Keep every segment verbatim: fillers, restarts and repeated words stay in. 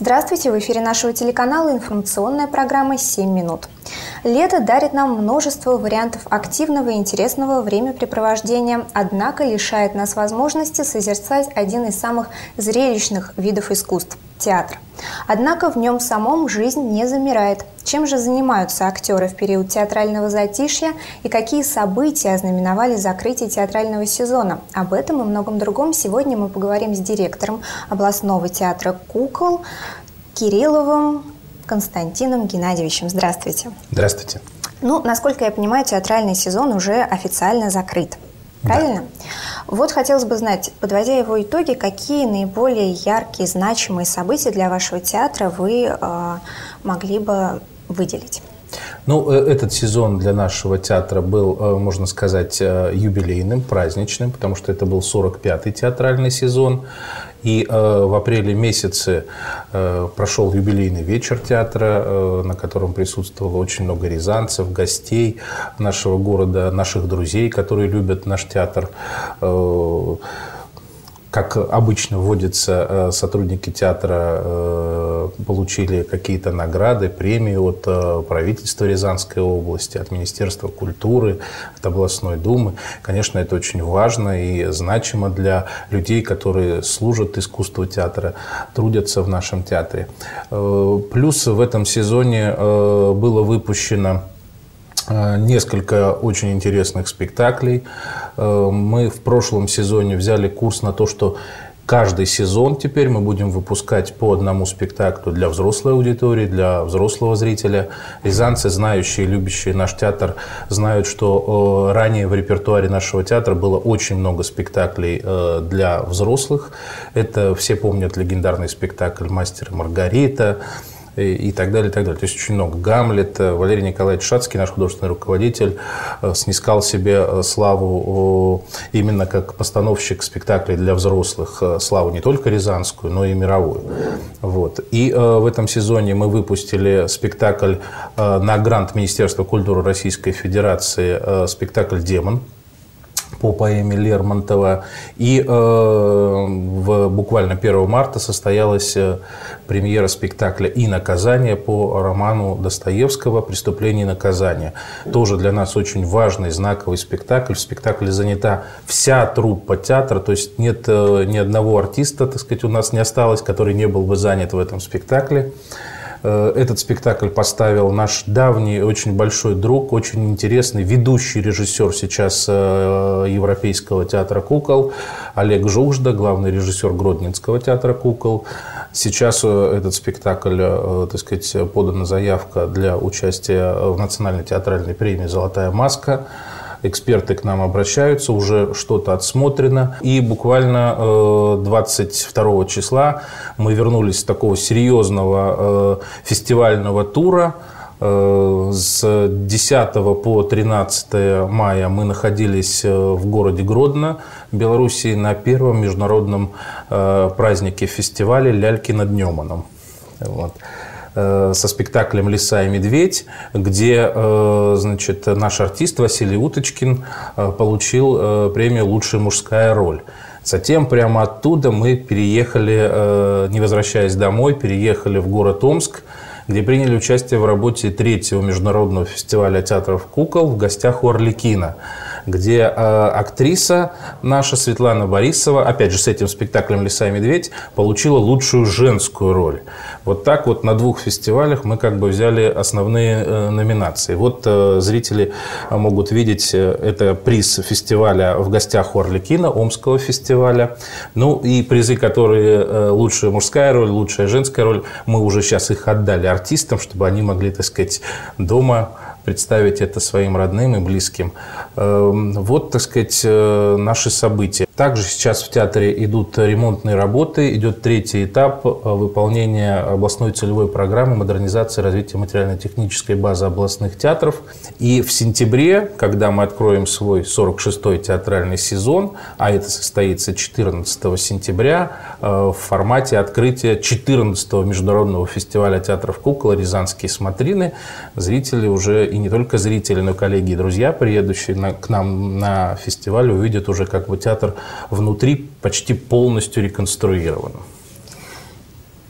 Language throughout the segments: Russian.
Здравствуйте! В эфире нашего телеканала информационная программа «семь минут». Лето дарит нам множество вариантов активного и интересного времяпрепровождения, однако лишает нас возможности созерцать один из самых зрелищных видов искусств – театр. Однако в нем самом жизнь не замирает. Чем же занимаются актеры в период театрального затишья и какие события ознаменовали закрытие театрального сезона? Об этом и многом другом сегодня мы поговорим с директором областного театра «Кукол» Кирилловым Константином Геннадьевичем. Здравствуйте. Здравствуйте. Ну, насколько я понимаю, театральный сезон уже официально закрыт. Правильно? Да. Вот хотелось бы знать, подводя его итоги, какие наиболее яркие, значимые события для вашего театра вы э, могли бы выделить? Ну, этот сезон для нашего театра был, можно сказать, юбилейным, праздничным, потому что это был сорок пятый театральный сезон. И э, в апреле месяце э, прошел юбилейный вечер театра, э, на котором присутствовало очень много рязанцев, гостей нашего города, наших друзей, которые любят наш театр. Э, Как обычно вводятся, сотрудники театра получили какие-то награды, премии от правительства Рязанской области, от Министерства культуры, от областной думы. Конечно, это очень важно и значимо для людей, которые служат искусству театра, трудятся в нашем театре. Плюс в этом сезоне было выпущено несколько очень интересных спектаклей. Мы в прошлом сезоне взяли курс на то, что каждый сезон теперь мы будем выпускать по одному спектаклю для взрослой аудитории, для взрослого зрителя. Рязанцы, знающие, любящие наш театр, знают, что ранее в репертуаре нашего театра было очень много спектаклей для взрослых. Это все помнят легендарный спектакль «Мастер и Маргарита», и так далее, и так далее. То есть очень много. «Гамлет», Валерий Николаевич Шацкий, наш художественный руководитель, снискал себе славу именно как постановщик спектаклей для взрослых, славу не только рязанскую, но и мировую. Вот. И в этом сезоне мы выпустили спектакль на грант Министерства культуры Российской Федерации, спектакль «Демон» по поэме Лермонтова. И э, в, буквально первого марта состоялась премьера спектакля «И наказание» по роману Достоевского «Преступление и наказание». Тоже для нас очень важный, знаковый спектакль. В спектакле занята вся труппа театра, то есть нет э, ни одного артиста, так сказать, у нас не осталось, который не был бы занят в этом спектакле. Этот спектакль поставил наш давний, очень большой друг, очень интересный ведущий режиссер сейчас Европейского театра «Кукол» Олег Жужда, главный режиссер Гродненского театра «Кукол». Сейчас этот спектакль, так сказать, подана заявка для участия в национальной театральной премии «Золотая маска». Эксперты к нам обращаются, уже что-то отсмотрено. И буквально двадцать второго числа мы вернулись с такого серьезного фестивального тура. С десятого по тринадцатое мая мы находились в городе Гродно, Белоруссии, на первом международном празднике фестиваля «Ляльки над Неманом». Вот. Со спектаклем «Лиса и медведь», где, значит, наш артист Василий Уточкин получил премию «Лучшая мужская роль». Затем прямо оттуда мы переехали, не возвращаясь домой, переехали в город Омск, где приняли участие в работе третьего международного фестиваля театров «Кукол» в гостях у Арлекина, где э, актриса наша Светлана Борисова, опять же с этим спектаклем «Лиса и медведь», получила лучшую женскую роль. Вот так вот на двух фестивалях мы как бы взяли основные э, номинации. Вот э, зрители могут видеть, э, это приз фестиваля в гостях у Арлекина, Омского фестиваля. Ну и призы, которые э, лучшая мужская роль, лучшая женская роль, мы уже сейчас их отдали артистам, чтобы они могли, так сказать, дома представить это своим родным и близким. Вот, так сказать, наши события. Также сейчас в театре идут ремонтные работы, идет третий этап выполнения областной целевой программы модернизации и развития материально-технической базы областных театров. И в сентябре, когда мы откроем свой сорок шестой театральный сезон, а это состоится четырнадцатого сентября, в формате открытия четырнадцатого международного фестиваля театров «Кукол» «Рязанские смотрины», зрители уже, и не только зрители, но и коллеги и друзья, приедущие на, к нам на фестиваль, увидят уже как бы театр внутри почти полностью реконструирован.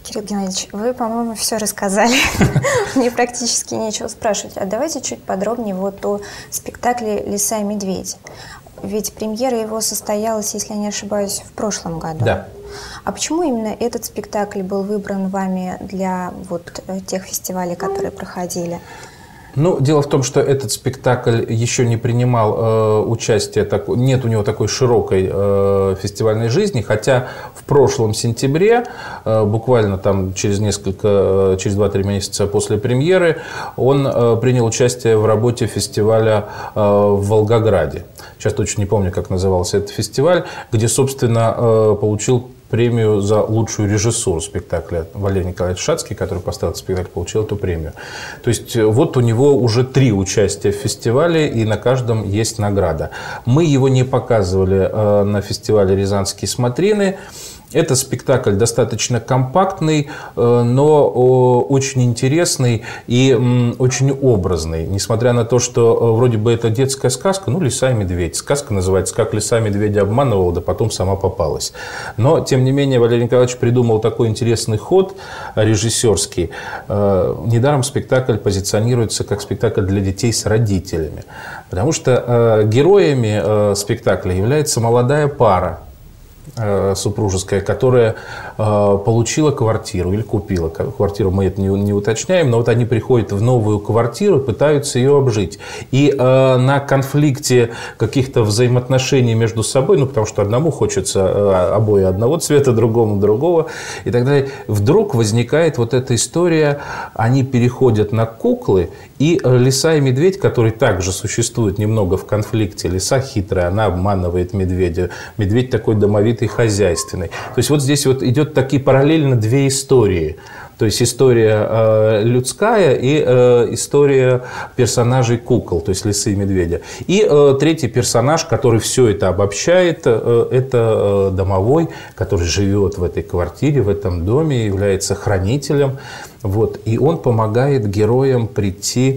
Кирилл Геннадьевич, вы, по-моему, все рассказали. Мне практически нечего спрашивать. А давайте чуть подробнее вот о спектакле «Лиса и медведь». Ведь премьера его состоялась, если я не ошибаюсь, в прошлом году. Да. А почему именно этот спектакль был выбран вами для вот тех фестивалей, которые проходили? Ну, дело в том, что этот спектакль еще не принимал э, участие, так, нет у него такой широкой э, фестивальной жизни, хотя в прошлом сентябре, э, буквально там через несколько, через два-три месяца после премьеры, он э, принял участие в работе фестиваля э, в Волгограде. Сейчас точно не помню, как назывался этот фестиваль, где, собственно, э, получил премию за лучшую режиссуру спектакля. Валерий Николаевич Шацкий, который поставил этот спектакль, получил эту премию. То есть вот у него уже три участия в фестивале, и на каждом есть награда. Мы его не показывали э, на фестивале «Рязанские смотрины». Это спектакль достаточно компактный, но очень интересный и очень образный. Несмотря на то, что вроде бы это детская сказка, ну, «Лиса и медведь». Сказка называется «Как лиса медведя обманывала, да потом сама попалась». Но, тем не менее, Валерий Николаевич придумал такой интересный ход режиссерский. Недаром спектакль позиционируется как спектакль для детей с родителями. Потому что героями спектакля является молодая пара супружеская, которая э, получила квартиру или купила квартиру, мы это не, не уточняем, но вот они приходят в новую квартиру, пытаются ее обжить. И э, на конфликте каких-то взаимоотношений между собой, ну, потому что одному хочется э, обои одного цвета, другому другого, и так далее, вдруг возникает вот эта история, они переходят на куклы, и лиса и медведь, которые также существуют немного в конфликте, лиса хитрая, она обманывает медведя, медведь такой домовитый, хозяйственный. То есть вот здесь вот идет такие параллельно две истории. То есть история э, людская и э, история персонажей кукол, то есть лисы и медведя. И э, третий персонаж, который все это обобщает, э, это э, домовой, который живет в этой квартире, в этом доме, является хранителем. Вот, и он помогает героям прийти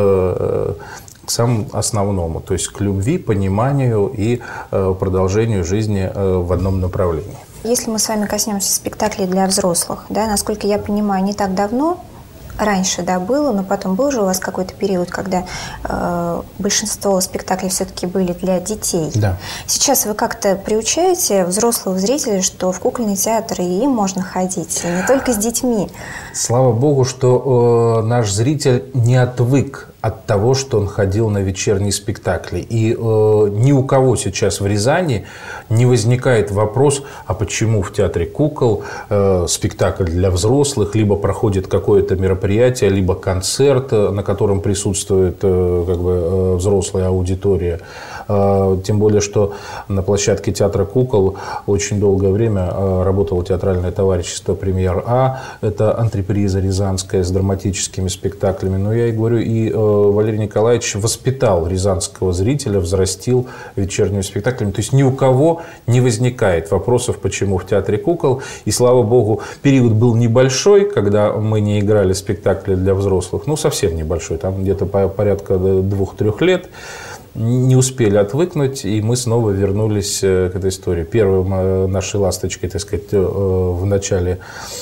э, к самому основному, то есть к любви, пониманию и э, продолжению жизни э, в одном направлении. Если мы с вами коснемся спектаклей для взрослых, да, насколько я понимаю, не так давно, раньше, да, было, но потом был же у вас какой-то период, когда э, большинство спектаклей все-таки были для детей. Да. Сейчас вы как-то приучаете взрослых зрителей, что в кукольный театр и им можно ходить, и не только с детьми. Слава богу, что э, наш зритель не отвык от того, что он ходил на вечерние спектакли. И э, ни у кого сейчас в Рязани не возникает вопрос, а почему в театре кукол э, спектакль для взрослых, либо проходит какое-то мероприятие, либо концерт, на котором присутствует э, как бы, э, взрослая аудитория. Э, тем более, что на площадке театра кукол очень долгое время э, работало театральное товарищество «Премьер А». Это антреприза рязанская с драматическими спектаклями. Но я и говорю, и э, Валерий Николаевич воспитал рязанского зрителя, взрастил вечерними спектаклями. То есть ни у кого не возникает вопросов, почему в театре кукол. И, слава богу, период был небольшой, когда мы не играли спектакли для взрослых. Ну, совсем небольшой, там где-то порядка двух-трех лет. Не успели отвыкнуть, и мы снова вернулись к этой истории. Первым нашей ласточкой, так сказать, в начале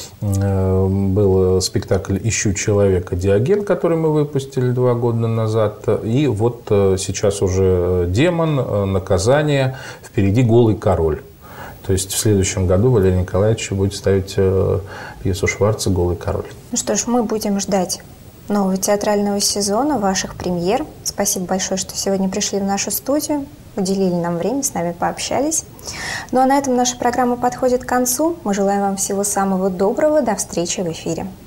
был спектакль «Ищу человека. Диоген», который мы выпустили два года назад. И вот сейчас уже «Демон», «Наказание», впереди «Голый король». То есть в следующем году Валерий Николаевич будет ставить пьесу Шварца «Голый король». Ну что ж, мы будем ждать нового театрального сезона, ваших премьер. Спасибо большое, что сегодня пришли в нашу студию, уделили нам время, с нами пообщались. Ну а на этом наша программа подходит к концу. Мы желаем вам всего самого доброго. До встречи в эфире.